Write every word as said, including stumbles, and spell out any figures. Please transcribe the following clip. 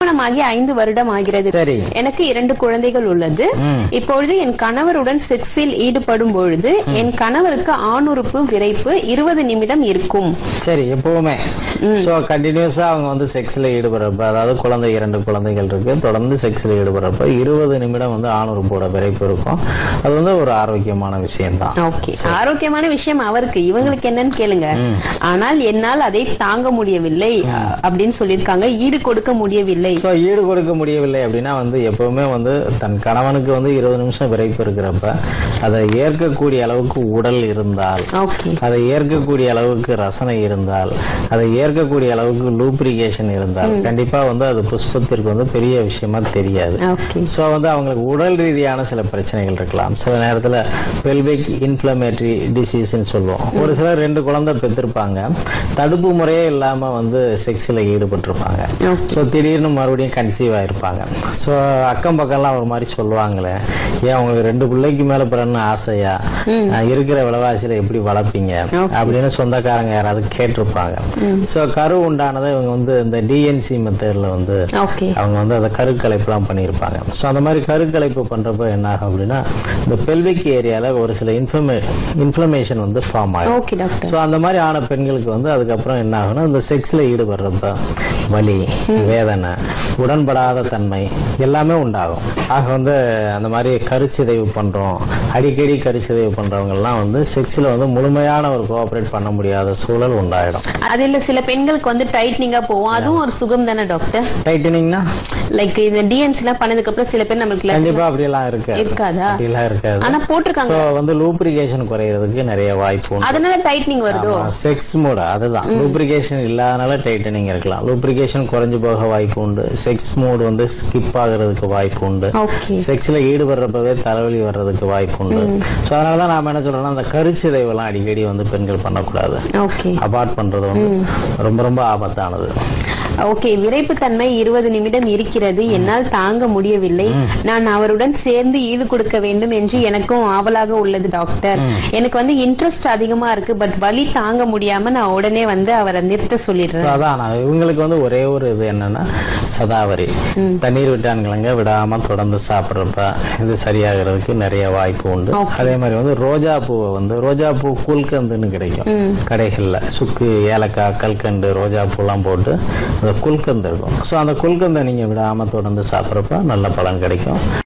திருமணமாகி ஐந்து வருடம் ஆகிறது. எனக்கு இரண்டு குழந்தைகள் உள்ளது. இப்பொழுது என் கணவருடன் செக்ஸில் ஈடுபடும் பொழுது என் கணவருக்கு ஆணுறுப்பு விரைப்பு இருபது நிமிடம் இருக்கும். சரி, எப்பவுமே கண்டினியூஸா அவங்க வந்து செக்ஸ்ல ஈடுபடுறப்ப, அதாவது குழந்தை இரண்டு குழந்தைகள் இருக்கு, தொடர்ந்து செக்ஸ்ல ஈடுபடுறப்ப இருபது நிமிடம் வந்து ஆணுறுப்போட விரைப்பு இருக்கும். அது வந்து ஒரு ஆரோக்கியமான விஷயம் தான். ஓகே, ஆரோக்கியமான விஷயம் அவருக்கு, இவங்களுக்கு என்னன்னு கேளுங்க. ஆனால் என்னால் அதை தாங்க முடியவில்லை அப்படின்னு சொல்லியிருக்காங்க. ஈடு கொடுக்க முடியவில்லை. ஈடு கொடுக்க முடியவில்லை அப்படின்னா வந்து எப்பவுமே வந்து தன் கணவனுக்கு வந்து இருபது நிமிஷம் விரைப்பு இருக்கிறப்ப அதை ஏற்கக்கூடிய அளவுக்கு உடல் இருந்தால், அதை ஏற்கக்கூடிய அளவுக்கு ரசனை இருந்தால், அதை ஏற்கக்கூடிய அளவுக்கு லூப்ரிகேஷன் இருந்தால் கண்டிப்பா வந்து அது புஷ்பத்திற்கு வந்து பெரிய விஷயமா தெரியாது. சோ வந்து அவங்களுக்கு உடல் ரீதியான சில பிரச்சனைகள் இருக்கலாம். சில நேரத்துல பெல்விக் இன்ஃப்ளமேட்டரி டிசீஸ்ன்னு சொல்லுவோம். ஒரு சிலர் ரெண்டு குழந்தை பெற்றிருப்பாங்க, தடுப்பு முறையே இல்லாம வந்து செக்ஸ்ல ஈடுபட்டிருப்பாங்க. ஸோ திடீர்னு மறுபடியும் கன்சீவ் ஆயிருப்பாங்க. ஸோ அக்கம் பக்கம்லாம் ஒரு மாதிரி சொல்லுவாங்களே, ஏன் உங்களுக்கு ரெண்டு பிள்ளைக்கு மேல பிறன்னு ஆசையா, இருக்கிற விலைவாசியில எப்படி வளர்ப்பீங்க அப்படின்னு சொந்தக்காரங்க யாராவது கேட்டிருப்பாங்க. ஸோ கரு உண்டானதை இவங்க வந்து இந்த டிஎன்சி மெத்தட்ல வந்து அவங்க வந்து அதை கருக்கலைப்பு எல்லாம் பண்ணியிருப்பாங்க. ஸோ அந்த மாதிரி கருக்கலைப்பு பண்றப்ப என்ன ஆகும் அப்படின்னா இந்த பெல்விக் ஏரியால ஒரு சில இன்ஃபர்மே இன்ஃப்ளமேஷன் வந்து ஃபார்ம் ஆகும். ஸோ அந்த மாதிரி ஆன பெண்களுக்கு வந்து அதுக்கப்புறம் என்ன ஆகும்னா இந்த செக்ஸ்ல ஈடுபடுறப்ப வலி, வேதனை, உடன்படாத தன்மை எல்லாமே உண்டாகும். ஆக வந்து அந்த மாதிரி கருச்சிதைவு பண்றோம், அடிக்கடி கருச்சிதைவு பண்றவங்க எல்லாம் வந்து செக்ஸ்ல வந்து முழுமையான ஒரு கோஆபரேட் பண்ண முடியாத சூழல் உண்டாயிடும். அதுல சில பெண்களுக்கு வந்து டைட்னிங்கா போகும், அதுவும் ஒரு சுகம் தானே டாக்டர்? டைட்டனிங்னா லைக் இந்த டிஎன்சி எல்லாம் பண்ணதுக்கு அப்புறம் சில பேர் நமக்கு கண்டிப்பா அப்படி எல்லாம் இருக்கு இருக்காதா? அப்படிலாம் இருக்காது. ஆனா போட்டிருக்காங்க வந்து லூப்ரிகேஷன் குறையிறதுக்கு நிறைய வாய்ப்பு, அதனால டைட்னிங் வருதோ? செக்ஸ் மோட் அதுதான், லூப்ரிகேஷன் இல்லாதனால டைட்டனிங் இருக்கலாம். லூப்ரிகேஷன் குறைஞ்சு போக வாய்ப்பு உண்டு. செக்ஸ் மோட் வந்து ஸ்கிப் ஆகுறதுக்கு வாய்ப்பு உண்டு. செக்ஸ்ல ஈடுபடுறப்பவே தலைவலி வர்றதுக்கு வாய்ப்பு உண்டு. சோ அதனாலதான் நாம என்ன சொல்றோம்னா அந்த கருச்சிதைவு எல்லாம் அடிக்கடி வந்து பெண்கள் பண்ணக்கூடாது. அபார்ட் பண்றது வந்து ரொம்ப ரொம்ப ஆபத்தானது. ஓகே, விரைப்பு தன்மை இருபது நிமிடம் இருக்கிறது, என்னால் தாங்க முடியவில்லை. நான் அவருடன் சேர்ந்து ஈடு கொடுக்க வேண்டும் என்று எனக்கும் ஆவலாக உள்ளது டாக்டர். எனக்கு வந்து இன்ட்ரெஸ்ட் அதிகமா இருக்கு, பட் வலி தாங்க முடியாம நான் உடனே வந்து அவரை நிறுத்த சொல்லிடுறேன். அதான் இவங்களுக்கு வந்து ஒரே ஒரு இது என்னன்னா சதாவரி, தண்ணீர் விட்டான்கிழங்க விடாம தொடர்ந்து சாப்பிடுறப்ப இது சரியாகிறதுக்கு நிறைய வாய்ப்பு உண்டு. அதே மாதிரி வந்து ரோஜா பூவை வந்து ரோஜா பூ குல்கந்துன்னு கிடைக்கும் கடைகள்ல, சுக்கு, ஏலக்காய், கல்கண்டு, ரோஜா பூ எல்லாம் போட்டு குல்கந்து இருக்கும். ஸோ அந்த குல்கந்தை நீங்க விடாம தொடர்ந்து சாப்பிட்றப்ப நல்ல பலன் கிடைக்கும்.